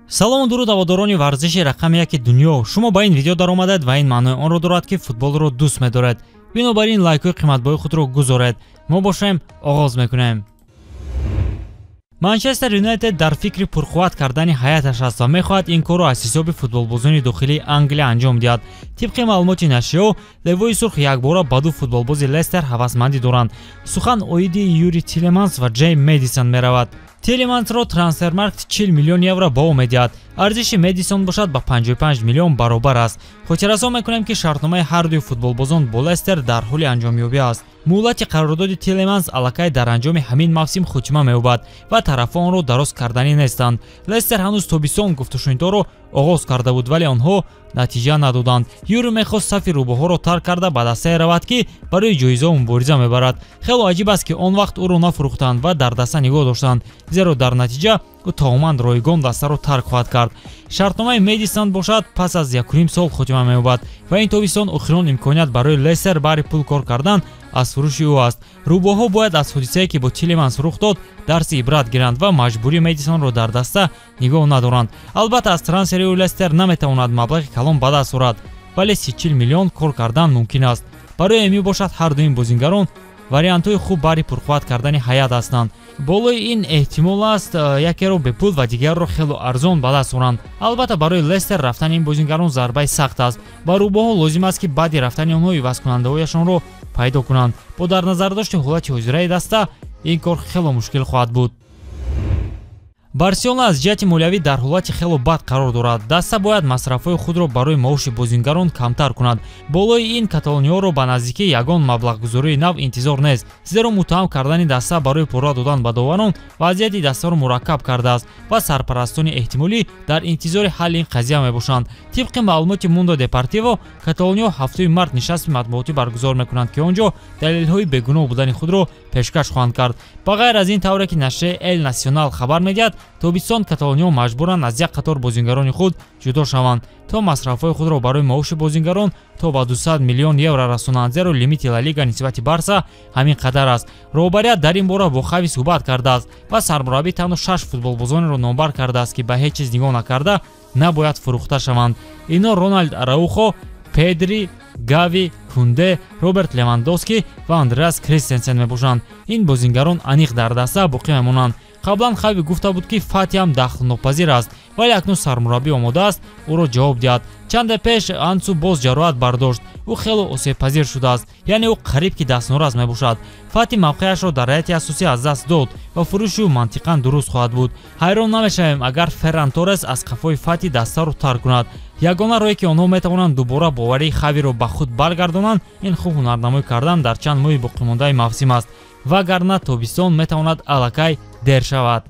салому дуруд ҳаводорони варзиши рақами яки дунё. Шумо ба ин видео даромадед ва ин маънои онро дорад ки футболро дӯст медоред. Бинобар ин лайкҳои қиматбоҳи худро гузоред. Мо бошем оғоз мекунем. Манчестер Юнайтед дар фикри пурқувват кардани ҳайаташ аст ва мехоҳад ин корро аз ҳисоби футболбозони дохилии Англия анҷом диҳад. Тибқи маълумоти нашриё, левои сурх якбора ба ду футболбози Лестер ҳавасмандӣ доранд. Сухан оиди Юри Тилеманс ва Джей Мэдисон меравад. Тилемансро трансфермаркт 40 миллион евро баҳо медиҳад. Арзиши Мэдисон бошад ба 55 миллион баробар аст. Хотиррасон мекунем ки шартномаи ҳар дуи футболбозон бо Лестер дар ҳоли анҷомёбӣ аст. муҳлати қарордоди Тилеманс аллакай дар анҷоми ҳамин мавсим хотима меёбад ва тарафҳо онро дароз карданӣ нестанд. Лестер ҳанӯз тобисон гуфтушунидҳоро оғоз карда буд, вале онҳо натиҷа надоданд. Юри мехост сафи рӯбоҳоро тарк карда ба дастае равад ки барои ҷоизаҳо мубориза мебарад. Хело аҷиб аст ки он вақт ӯро нафурӯхтанд ва дар даста нигоҳ доштанд, зеро дар натиҷа ӯ таоман ройгон дастаро тарк хоҳад кард. Шартномаи Мэдисон бошад пас аз 1,5 сол хотима меёбад ва ин тобисон охирон имконият барои Лестер баҳри пул кор кардан аз фурӯши ӯ аст. Рӯбоҳо бояд аз ҳодисае ки бо Тилеманс рух дод дарси ибрат гиранд ва маҷбурии Мэдисонро дар даста нигоҳ надоранд. Албатта аз трансфери ӯ Лестер наметавонад маблағи калон ба даст орад, вале 30-40 миллион кор кардан мумкин аст. Барои ин мебошад ҳар ду ин бозингарон вариантҳои хуб баҳри пурқувват кардани ҳаят ҳастанд. болои ин эҳтимол аст якеро бепул ва дигарро хело арзон ба даст оранд. Албатта барои Лестер рафтани ин бозингарон зарбаи сахт аст. Ба рӯбоҳо лозим аст ки баъди рафтани онҳо ивазкунандаҳояшонро пайдо кунанд. Бо дар назардошти ҳолати ҳозираи даста ин кор хело мушкил хоҳад буд. Барселона аз ҷиҳати молиявӣ дар ҳолати хело бад қарор дорад. Даста бояд масрафҳои худро барои маоши бозингарон камтар кунад. Болои ин каталониёро ба наздикии ягон маблағгузории нав интизор нест, зеро муттаҳам кардани даста барои пора додан ба доварон вазъияти дастаро мураккаб кардааст ва сарпарастони эҳтимолӣ дар интизори ҳалли ин қазия мебошанд. Тибқи маълумоти Mundo Deportivo, Каталониё ҳафтаи март нишасти матбуотӣ баргузор мекунанд ки он ҷо далелҳои бегуноҳ будани худро пешкаш хоҳанд кард. Ба ғайр аз ин тавре ки нашрияи El Nacional хабар медиҳад, тобистон Каталониё маҷбуранд аз як қатор бозингарони худ ҷудо шаванд, то масрафҳои худро барои маоши бозингарон то ба 200 миллион евро расонанд, зеро лимити Ла Лига нисбати Барса ҳамин қадар аст. Роҳбарият дар ин бора бо Хави суҳбат кардааст ва сармураббӣ танҳо 6 футболбозонеро номбар кардааст ки ба ҳеҷ чиз нигоҳ накарда набояд фурӯхта шаванд. Ино Роналд Араухо, Педри, Гави, Кунде, Роберт Левандовски ва Андреас Кристенсен мебошанд. Ин бозингарон аниқ дар даста боқӣ мемонанд. қаблан Хави гуфта буд ки Фати ҳам дахлнопазир аст, вале акнун сармураббӣ омода аст ӯро ҷавоб диҳад. Чанде пеш Ансу боз ҷароҳат бардошт. Ӯ хело осебпазир шудааст, яъне ӯ қариб ки дастнораз мебошад. Фати мавқеашро дар ҳайати асосӣ аз даст дод ва фурӯши ӯ мантиқан дуруст хоҳад буд. ҳайрон намешавем агар Ферран Торрес аз қафои Фати дастаро тарк кунад. ягона роҳе ки онҳо метавонанд дубора боварии Хавиро ба худ баргардонанд ин хуб ҳунарнамоӣ кардан дар чанд моҳи боқимондаи мавсим аст, вагарна тобистон метавонад аллакай дер шавад.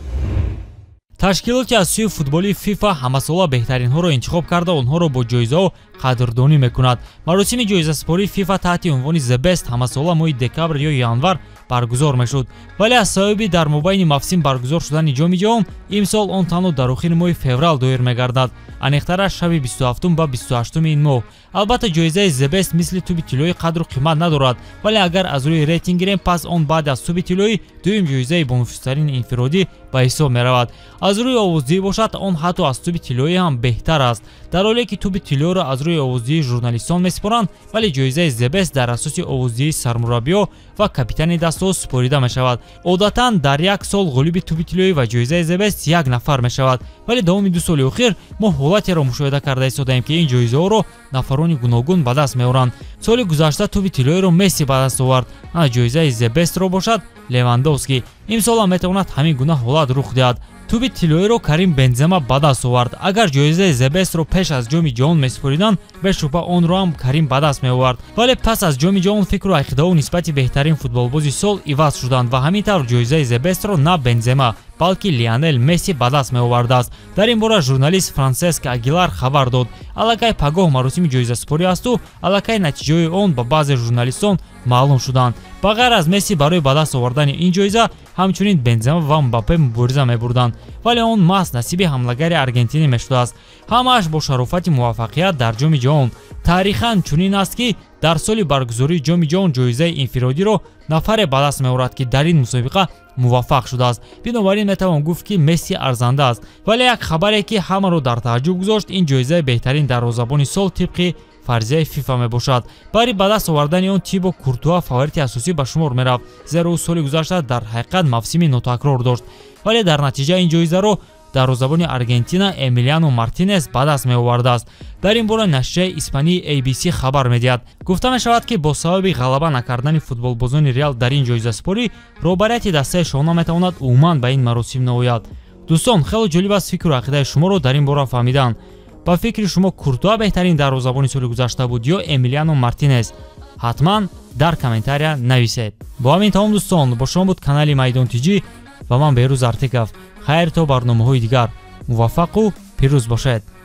Ташкилоти аз сӯи футболии FIFA ҳамасола беҳтаринҳоро интихоб карда онҳоро бо ҷоизаҳо қадрдонӣ мекунад. Маросими ҷоизасупории FIFA таҳти унвони The Best ҳамасола моҳи декабр ё январ баргузор мешуд, вале аз сабаби дар мобайни мавсим баргузор шудани ҷоми ҷаҳон имсол он танҳо дар охири моҳи феврал доир мегардад, аниқтараш шаби 27 ба 28 ин моҳ. Албатта ҷоизаи The Best мисли туби тиллоӣ қадру қимат надорад, вале агар аз рӯи рейтинг гирем пас он баъд аз туби тиллоӣ дуюм ҷоизаи бонуфистарини инфиродӣ ба ҳисоб меравад. Аз рӯи овоздиҳӣ бошад он ҳатто аз туби тиллоӣ ҳам беҳтар аст. Дар ҳоле ки туби тиллоиро аз рӯи овоздиҳии журналистон месупоранд, вале ҷоизаи The Best дар асоси овоздиҳии сармураббиҳо ва капитани дастаҳо супорида мешавад. Одатан дар як сол ғолиби туби тиллоӣ ва ҷоизаи The Best як нафар мешавад, вале давоми 2 соли охир мо ҳолатеро мушоҳида карда истодаем ки ин ҷоизаҳоро нафарони гуногун ба даст меоранд. соли гузашта туби тиллоиро Месси ба даст овард, ҷоизаи The Bestро бошад Левандовски. имсол ҳам метавонад ҳамин гуна ҳолат рух диҳад. туби тиллоиро Карим Бензема ба даст овард. Агар ҷоизаи The Bestро пеш аз ҷоми ҷаҳон месупориданд, бешубҳа онро ҳам Карим ба даст меовард. Вале пас аз ҷоми ҷаҳон фикру ақидаҳо нисбати беҳтарин футболбози сол иваз шуданд ва ҳамин тавр ҷоизаи The Bestро на Бензема, балки Лионел Месси ба даст меовардааст. Дар ин бора журналист Франсеск Агилар хабар дод. Аллакай пагоҳ маросими ҷоизасупорӣ асту аллакай натиҷаҳои он ба баъзе журналистон маълум шуданд. ба ғайр аз Месси барои ба даст овардани ин ҷоиза ҳамчунин Бензема ва Мбаппе мубориза мебурданд, вале он маҳз насиби ҳамлагари Аргентина мешудааст. Ҳамааш бо шарофати муваффақият дар ҷоми ҷаҳон. Таърихан чунин аст ки дар соли баргузории ҷоми ҷаҳон ҷоизаи инфиродиро нафаре ба даст меорад ки дар ин мусобиқа муваффақ шудааст. бинобар ин метавон гуфт ки Месси арзанда аст. вале як хабаре ки ҳамаро дар тааҷҷуб гузошт, ин ҷоизаи беҳтарин дарвозабони сол тибқи фарзияи фифа мебошад. барои ба даст овардани он Тибо Куртуа фаворити асосӣ ба шумор мерафт, зеро ӯ соли гузашта дар ҳақиқат мавсими нотакрор дошт, вале дар натиҷа ин ҷоизаро дарвозабони Аргентина Эмилиано Мартинес ба даст меовардааст. дар ин бора нашрияи испании ABC хабар медиҳад. гуфта мешавад ки бо сабаби ғалаба накардани футболбозони Реал дар ин ҷоизаспорӣ робарияти дастаи шона метавонад умуман ба ин маросим наояд. дӯстон, хеле ҷолиб аст фикру ақидаи шуморо дар ин бора фаҳмидан. ба фикри шумо Куртуа беҳтарин дарвозабони соли гузашта буд ё Эмилиано Мартинес? ҳатман дар комментария нависед. бо ҳамин тамом дӯстон, бо шумо буд канали Майдон Тиҷӣ ва ман Беҳрӯз Артиков. хайр то барномаҳои дигар. муваффақу пирӯз бошед.